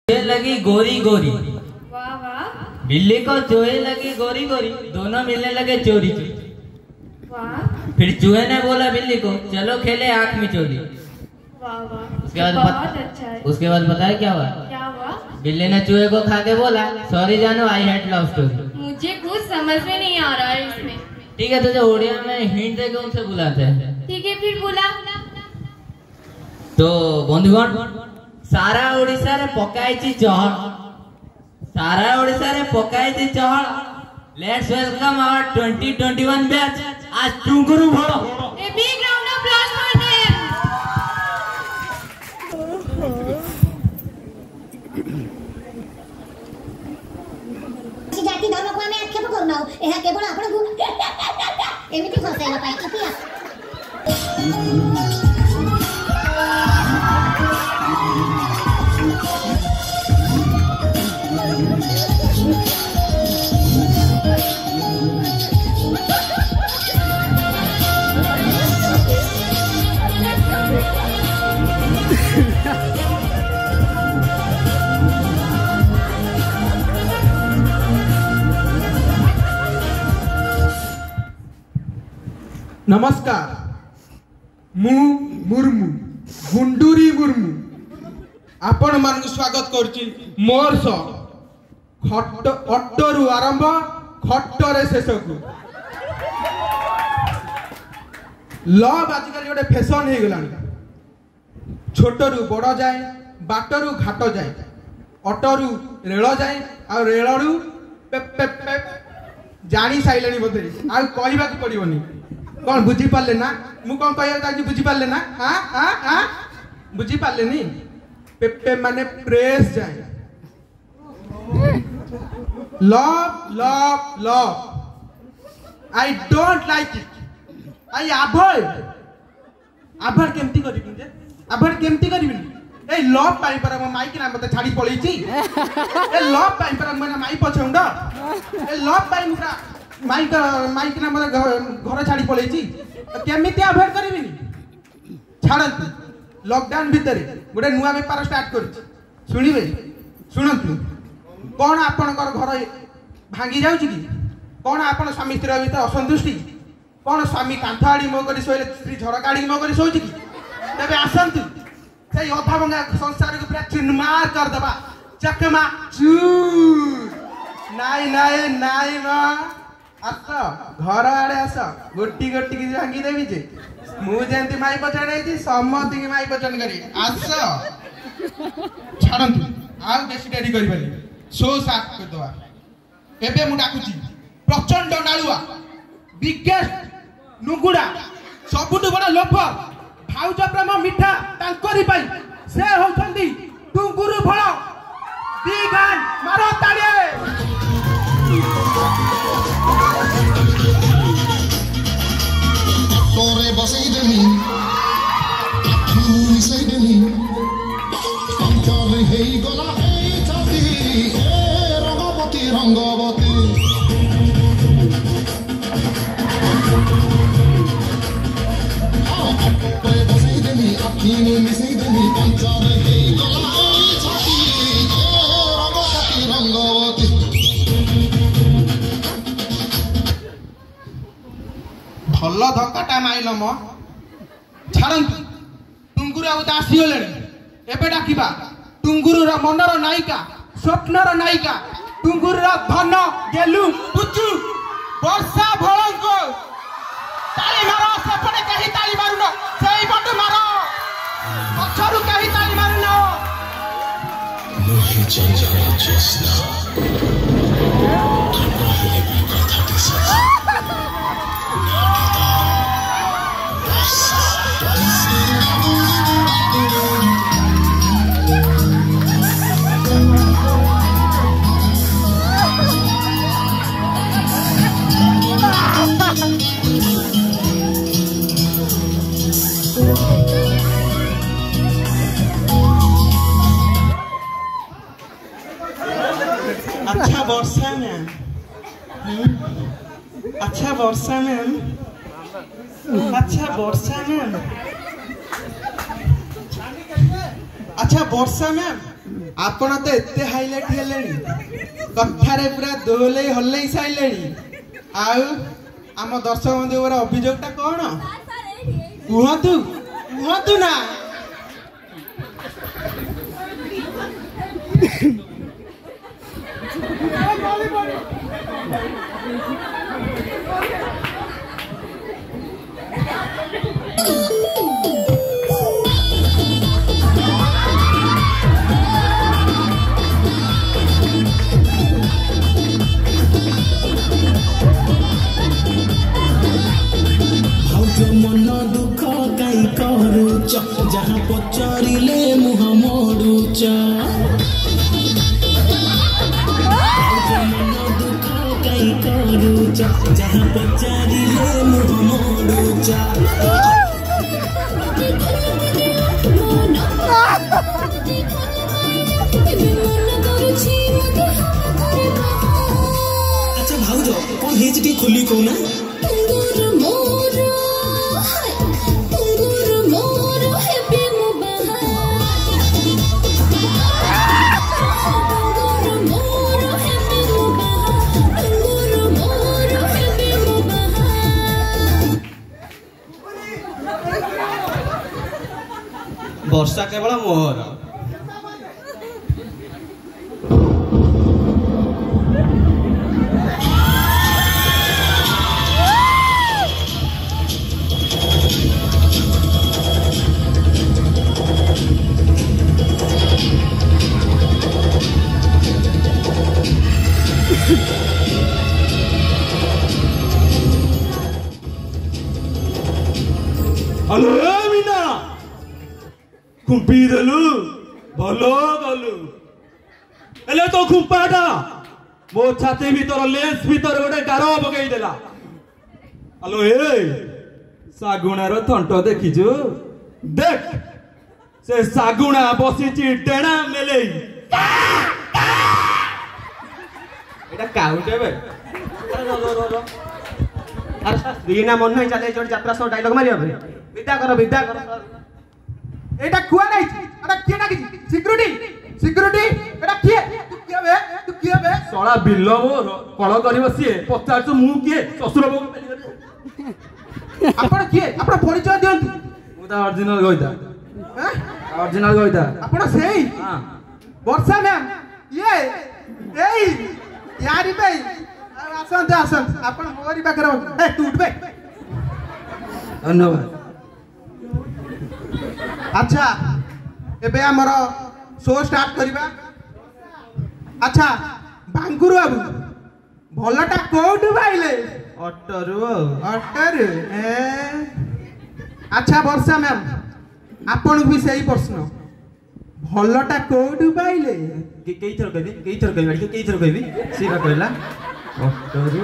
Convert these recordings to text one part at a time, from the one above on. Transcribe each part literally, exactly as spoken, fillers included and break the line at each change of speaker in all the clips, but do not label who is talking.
चूहे लगी गोरी गोरी।
वाह वाह।
बिल्ली को चूहे लगी गोरी गोरी, दोनों मिलने लगे चोरी चोरी।
वाह।
फिर चूहे ने बोला बिल्ली को, चलो खेले आंख में चोरी।
वाह वाह।
उसके बाद
बहुत अच्छा है।
उसके बाद पता है क्या हुआ?
क्या हुआ?
बिल्ली ने चूहे को खा के बोला, सॉरी जानू, आई हेट लव स्टोरी।
मुझे कुछ समझ में नहीं आ रहा है इसमें।
ठीक है, तुझे उड़िया में हिंट देके उनसे बुलाते हैं।
ठीक है, फिर बुला।
तो बंधुगण, सारा ओडिशा रे पकाइची चहल, सारा ओडिशा रे पकाइची चहल। Let's welcome our twenty twenty one batch. आज टुंगुरु भड़ो।
A big round of applause for them.
जाति धर्म को आमे आक्षेप करना एहा केवल आपण को एमिति फसाइला पाई इतिहास।
नमस्कार, मु मुर्मू गुंडूरी मुर्मू आपण मान स्वागत करची मोर सो खट अट्टरू आरंभ खट्टरे शेष को। लव आजिकल गोटे फैशन हो गला, छोटरू बड़ जाए, बाटरू घाट जाए, अटरू रेल जाए, आ रेलू पे पे पे जानी साइले बोधे आ कहवा पड़ोनी। कौन बुझी पारे ना? मु कौन कह बुझी पारे ना? हाँ हाँ हाँ बुझी पारे नी? पेपे माने प्रेस जाए। Love love love I don't like it, I avoid. Avoid केमती करिबिन जे? अवॉइड केमती करिबिन? ए लव पाई पर म माइक ना मते छाड़ी पळैची। ए लव पाई पर म माई पछौंड। ए लव पाई मुरा माइक माइक ना मते घर छाड़ी पळैची। केमिति अवॉइड करिबिनी? छाड़ंतु। लॉकडाउन भितर गोटे नुआ बेपार स्टार्ट करछि। सुनिबे सुनंतु। कोन आपनकर घर भांगी जाउछि कि? कोन आपन स्वामी स्त्री भितर असंतुष्टि? कोन स्वामी कांथाड़ी मो करी सोइले स्त्री झरकाड़ी मो करी सोइछि कि? तबे आसंतु से अधा भंगा संसार को पूरा चुनमार कर दबा। चकमा चूर। नाई नाई नाई मा आस घर आड़े आस, गोटी गोटी की भांगी देवी जे। मु जेंती माई पचन आइछि सम्मति की माई पचन करी आस। छाड़ंतु आ बेसी डेरी करिबानी, सो साफ कर दवा। एबे मु डाकुची प्रचंड नालुआ बिगेस्ट नुगुडा सबुटु बड़ लोफर भाउज प्रेम मिठा तांकरी पाई से होछंदी टुंगुरु फळ। बिगान मारो ताळे।
तोरे बसई देनी आखी मिसई देनी पंचर हेई गला हेई छाती ए रंगवती रंगवती। तोरे बसई देनी आखी मिसई देनी पंचर हेई गला हेई छाती ए रंगवती रंगवती। भल धक्काटा माइल म। छाड़ंतु टुंगुरु आउ आसी गले। एबे डाकिबा टुंगुरुर मनर नायिका, स्वप्नर नायिका, टुंगुरुर धन गेलु पुचु वर्षा भळंको। ताली मारो, सेपटे कहीं ताली मारुनो, सेई पटु मारो, पछरु कहीं ताली मारुनो। मोहि जंजाल जसना ठंडा होले भी कथा के साथ
अच्छा वर्षा मैम, अच्छा वर्षा मैम, अच्छा वर्षा मैम, अच्छा वर्षा मैम,
ଆପଣ ତ ଏତେ ହାଇଲାଇଟ୍ ହେଲେଣି, କଥାରେ ପୁରା ଦୋହଲେଇ ହଲେଇ ସାଇଲେଣି। ଆଉ ଆମ ଦର୍ଶକ ବନ୍ଧୁଙ୍କର ଅଭିଯୋଗଟା କ'ଣ କୁହନ୍ତୁ କୁହନ୍ତୁ ନା।
मन दुख कई करुच जहाँ पचारे मुह मोड़ुच मन दुख कई करुच जहाँ पचारे मुह मोड़ुच अच्छा भाउज कौन है जी खुली कौना
वर्षा केवल मोहर
खुंपीदेलु भलो गलु एले तो खुंपाटा मो छाती भीतर लेंस भीतर गोटे गार पकई देला। हेलो ए सागुणार थंट देखिजु देख से सागुणा बसिची टेणा मेलेई
एटा काउटे बे अरे दीना मन नहीं चले जोड़ यात्रा सो डायलॉग मारिया बे विदा करो विदा करो
एटा कुआ नहीं एटा किए ना किछि सिक्युरिटी सिक्युरिटी एटा किए तू किए बे तू किए बे
सळा बिल्लो मोर कळ करिवो सिए पचारछु मु किए ससुर बो
आपण किए आपण परिचय दियंतु
मु ता ओरिजिनल गइता हैं ओरिजिनल गइता
आपण सेही हां वर्षा मैम ये एई यारी बे आसन आसन आपण मोरी पाखर ए तू उठ बे
धन्यवाद।
अच्छा एबे हमर शो स्टार्ट करिबा। अच्छा बांगुरु बाबू भलटा कोउठु पाइले
अटरु
अटर ए अच्छा वर्षा मैम आपण भी सही प्रश्न भलटा कोउठु पाइले
केई थर कहबी केई थर कहबी केई थर कहबी सीधा कहला अटरु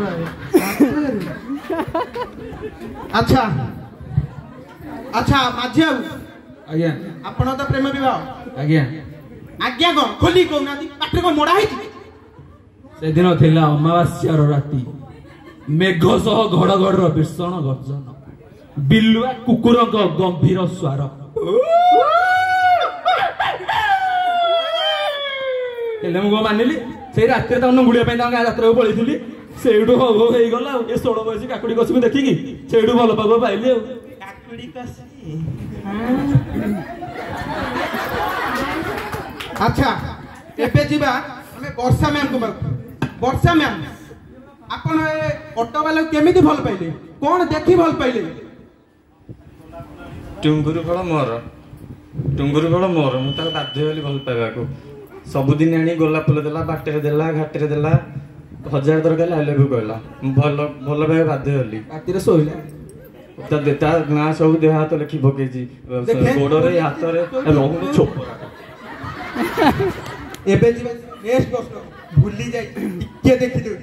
अच्छा अच्छा माझी बाबू
आज्ञा
आपण तो प्रेम विवाह
आज्ञा
आज्ञा कौन खोली कहना पाटे को मोड़ा है
से दिन थिला अमावास्यार राति मेघ सह घड़घड़ भीषण गर्जन बिलुआ कुकुर गंभीर स्वर हेले मु मानिली से रात गुड़िया गाँ यात्रा को पलैली से हो गला ये षोल बयस काकुड़ी कसी देखिकी से भल पाग पाइली
काकुड़ी कसी अच्छा एबे जीवा हमें वर्षा मैम को वर्षा मैम आपण ऑटो वाला केमिति भल पाइले कोन देखि भल पाइले
टुंगुरु फल मोर टुंगुरु फल मोर मु तार बाध्य होली भल पाइबा को सबुदिन आनी गोलाप फूल देला बाटे देला घाटे देला हजार दरकार आई लव यू कहला भल भल पाइबा बाध्य होली
राति रे सोइला
ता देता ना सब देह हाथ लिखि पकेजी गोड़ रे हाथ रे रहु छोप
एबे जीवा नेक्स्ट प्रश्न भूली जाई टिके देखि दो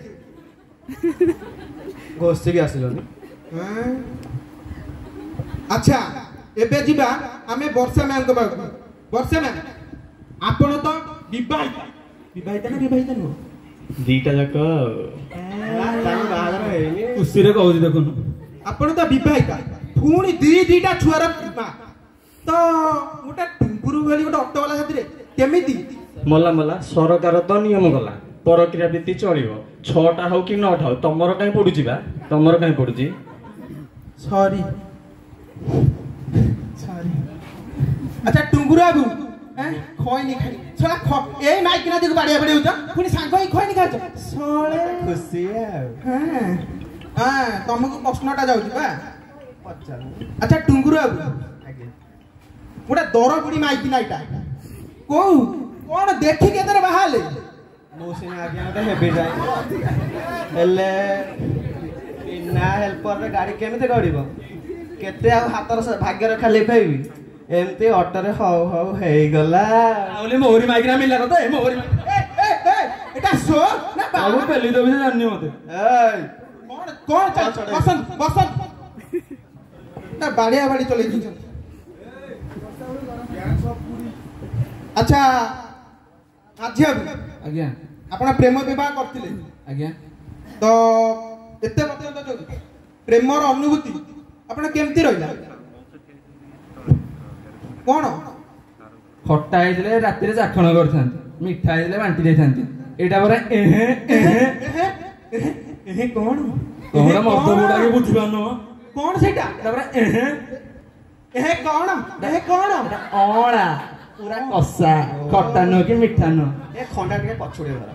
गोस्ती के आसिलो
हां अच्छा एबे जीवा हमें वर्षा मैम को वर्षा मैम आपण तो विवाहित विवाहित ना विवाहित नो
दीटा जाक
खुशी रे कहू देखुन
आपण तो विवाहित पुणी दी दीटा छुआर मां तो गोटे टुंगुरु भली गोटे ऑटो वाला साथी रे केमिति
ମଲା ମଲା ସରକାର ତ ନିୟମ କଲା ପରକ୍ରିୟା ଭିତ୍ତି ଚଳିବ ଛଅଟା ହଉ କି ନଅଟା ହଉ ତମର କାହିଁ ପଡୁଛି ବା ତମର କାହିଁ ପଡୁଛି
ସରି ସରି ଆଚ୍ଛା ଟୁଙ୍ଗୁରୁ ବାବୁ হ্যাঁ খয়নি খাই ছড়া খ এই মাইক না দেখো বাড়িয়া বাড়ি হউছ পুনি সাঙ্গ ই খয়নি খাইছ সলে খুশি হ্যাঁ হ্যাঁ তোমাকে প্রশ্নটা যাଉଛି বা পচার আচ্ছা টুঙ্গুরু বাবু আগে ওটা দরগুড়ি মাইক না এটা কও কোন দেখি কেতরে বাহালে মো সিনা আগে মতে হেবে যাই হেলে না হেল্পর রে গাড়ি কেমিতে গড়িব কেতে আর হাতর ভাগ্যর খালি পাইবি এমতি অটোরে হও হও হেইগলা আউলি মোহরি মাইগ্রা মিলা তো এ মোহরি এ এ এ এটা শো না বাবু পেলি দেবি জানি মতে এই কোন কোন বসন বসন না বাড়িয়া বাড়ি চলে গিয়েছেন আচ্ছা আজ্ঞা
আজ্ঞা
আপনা প্রেম বিবাহ করতিলে
আজ্ঞা
তো এতে পর্যন্ত जो প্রেমর অনুভূতি আপনা কেমতি রইলা কোন
খটা হইলে রাতে চাখণ করথান্তে মিঠা হইলে বান্টি দেইথান্তে এটা পরে এহে এহে
এহে কোন
তোমরা মত বুড়াকে বুঝি পানো
কোন সেটা
তারপরে এহে
এহে কোন এহে কোন
অড়া পুরা কষা খটা নো কি মিঠা নো
এ খন্ডা টিকে পছড়ে ধরা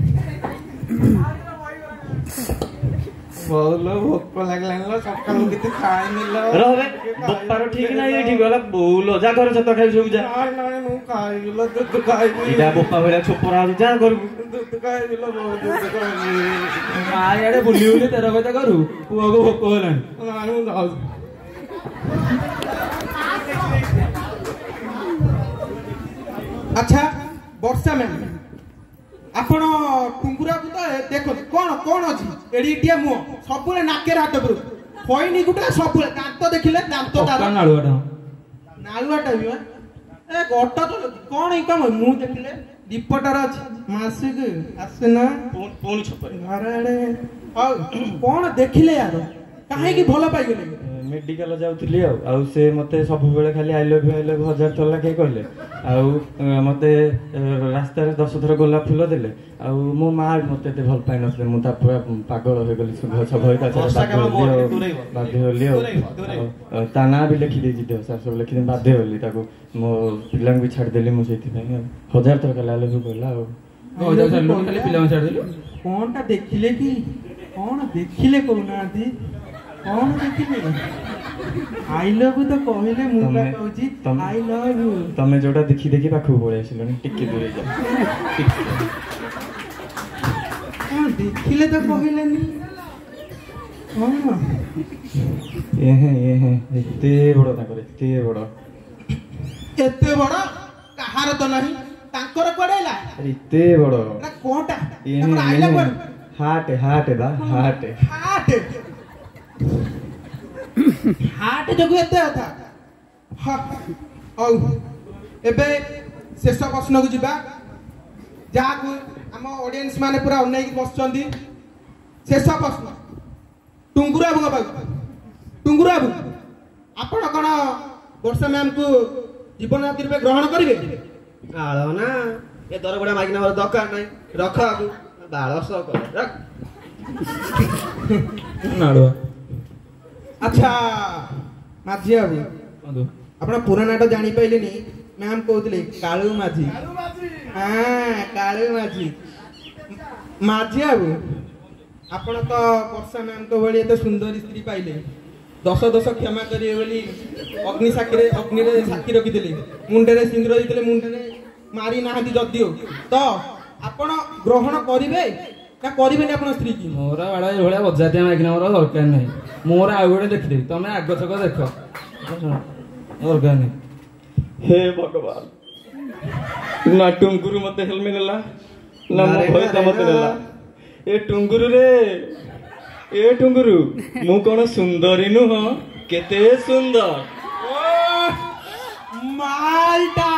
বলো ভোক লাগলান লো সকালু কিছু খাইনি লো
রবে বপার ঠিক নাই এ ঠিক গলা বউলো যা করে যত খাই সব যা
আর না মু খাইনি লো দুধ খাইনি
এটা বপা ভেলা ছোপরা যা করবু
দুধ খাইনি লো দুধ খাইনি
মা ইয়াড়ে বুলি বুলি তের কথা কरू পুଅକୁ ଭୋକ ହେଲାଣି
না মু যাও আচ্ছা বর্ষা ম্যাম ଆପଣ ଟୁଙ୍ଗୁରାକୁ ତ ଦେଖନ୍ତୁ କଣ କଣ ଅଛି ଏଡିଟିଆ ମୁହ ସବୁବେଳେ ନାକେର ହାତ ପରୁ ଖଇନି ଗୁଟା ସବୁବେଳେ ଦାନ୍ତ ଦେଖିଲେ ଦାନ୍ତ ତାର
ନାଳୁଆଟା
ନାଳୁଆଟା ବି ଏ ଗଟ ତ କଣ ଇନକମ ମୁଁ ଦେଖିଲେ ରିପୋର୍ଟର ଅଛି ମାସିକ ଆସେ ନା
ପୁଣି ଛପରେ
ଘର ଆଡେ ଆଉ କଣ ଦେଖିଲେ ୟାର କାହିଁକି ଭଲ ପାଇଗଲେ
ମେଡିକାଲ ଯାଉଥିଲି ଆଉ ଆଉ ସେ ମତେ ସବୁବେଳେ ଖାଲି I love you I love ହଜାର ଥର ଲେଖାଏଁ କହିଲେ ଆଉ ମତେ ରାସ୍ତାରେ ଦଶ ଥର ଗୋଲାପ ଫୁଲ ଦେଲେ ଆଉ ମୋ ମା ମତେ ଏତେ ଭଲ ପାଇନଥିଲେ ମୁଁ ତା ପୁରା ପାଗଳ ହେଇଗଲି ଭୟ ବାଧ୍ୟ ହେଲି ଆଉ ତା ନାଁ ବି ଲେଖିଦେଇଛି ଦେହ ସାର୍ ସବୁ ଲେଖିଦେଇ ବାଧ୍ୟ ହେଲି ତାକୁ ମୋ ପିଲାଙ୍କୁ ବି ଛାଡ଼ିଦେଲି ମୁଁ ସେଇଥିପାଇଁ ଆଉ ହଜାର ଥର ଖାଲି ଆଇ ଲଭ୍ ୟୁ କହିଲା ଆଉ
ଖାଲି ପିଲାଙ୍କୁ ଛାଡ଼ିଦେଲି
କଣଟା ଦେଖିଲେ କି କଣ ଦେଖିଲେ କହୁନାହାନ୍ତି କଣ ଦେଖିଲେ ଆଇ ଲଭ୍ ତ କହିଲେ ମୁଁ ବା କହୁଛି ଆଇ ଲଭ୍ ୟୁ
ତମେ ଯୋଉଟା ଦେଖି ଦେଖି ପାଖକୁ ପଳେଇ ଆସିଲଣି ଟିକେ ଦୂରେଇ ଯାଅ
କଣ ଦେଖିଲେ ତ କହିଲେନି କଣ
ଏହେ ଏହେ ଏତେ ବଡ ତାଙ୍କର ଏତେ ବଡ
ଏତେ ବଡ କାହାର ତ ନାହିଁ ତାଙ୍କର କୁଆଡେ ହେଲା
ଏତେ ବଡ
ନା କଣଟା ତାଙ୍କର I love you
heart heart ବା ହାର୍ଟ
ହାର୍ଟ ହାର୍ଟ ଯୋଗୁ ଏତେ କଥା ହଉ ଏବେ ଶେଷ ପ୍ରଶ୍ନକୁ ଯିବା ଯାହାକୁ ଆମ ଅଡିଏନ୍ସ ମାନେ ପୁରା ଅନେଇକି ବସିଛନ୍ତି ଶେଷ ପ୍ରଶ୍ନ ଟୁଙ୍ଗୁରୁ ବାବୁଙ୍କ ପାଖକୁ ଟୁଙ୍ଗୁରୁ ବାବୁ ଆପଣ କଣ ବର୍ଷା ମ୍ୟାମକୁ ଜୀବନ ସାଥୀ ରୂପେ ଗ୍ରହଣ କରିବେ ଆଳ ନା ଏ ଦରବଡା ମାଗିନା ମୋର ଦରକାର ନାହିଁ ରଖ ଆକୁ ବାଳ ସହ କର ରଖ
ନାଳୁଆ
আচ্ছা মাঝি বাবু আপনার পুরা নাটা জাঁপাইলেনি ম্যাম কৌলে কালু মাঝি হ্যাঁ কালু মাঝি মাঝি বাবু আপনার তো বর্ষা ম্যাম ভাই এত সুন্দরী স্ত্রী পাইলে দশ দশ ক্ষমা করবে বলে অগ্নি সাক্ষী অগ্নি সাক্ষী রখিলে মুন্ডে সিন্দুর দিয়ে মুন্ডে মারি না যদিও তো ଆପଣ ଗ୍ରହଣ କରିବେ ନା କରିବେନି ଆପଣ ସ୍ତ୍ରୀ କି
ମୋର ବାଳ ଏଇଭଳିଆ ବଜାତିଆ ମାଇକିନା ମୋର ଦରକାର ନାହିଁ ମୋର ଆଉ ଗୋଟେ ଦେଖିଦେବି ତମେ ଆଗ ଛକ ଦେଖ ଦରକାର ନାହିଁ
ହେ ଭଗବାନ ନା ଟୁଙ୍ଗୁରୁ ମତେ ହେଲମେଟ ନେଲା ନା ମୋ ଭୟତ ମତେ ନେଲା ଏ ଟୁଙ୍ଗୁରୁ ରେ ଏ ଟୁଙ୍ଗୁରୁ ମୁଁ କଣ ସୁନ୍ଦରୀ ନୁହଁ କେତେ ସୁନ୍ଦର
ମାଲଟା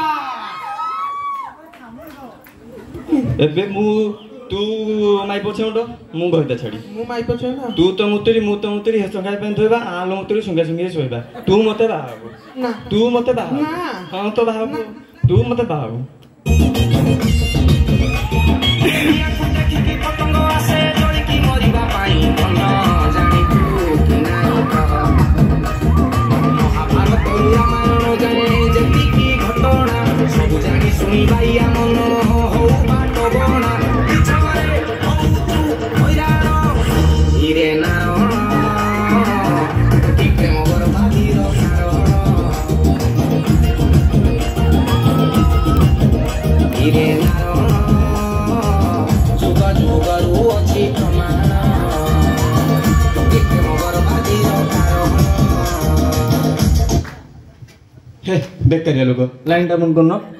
ଏବେ ମୁଁ ତୁ ମାଇ ପଛେ ଉଠ ମୁଁ ଘଇତା ଛାଡ଼ି
ମୁଁ ମାଇ ପଛେ ନା
ତୁ ତ ମୁତୁରି ମୁଁ ତ ମୁତୁରି ହେ ସଙ୍ଗାଇ ପାଇଁ ଧୋଇବା ଆଲୋ ମୁତୁରି ସଙ୍ଗା ସଙ୍ଗେ ଶୋଇବା ତୁ ମତେ ବାହାବୁ
ନା
ତୁ ମତେ ବାହାବୁ
ନା
ହଁ ତ ବାହାବୁ ତୁ ମତେ ବାହାବୁ बेकारिया लोक लाइन टा बंद करना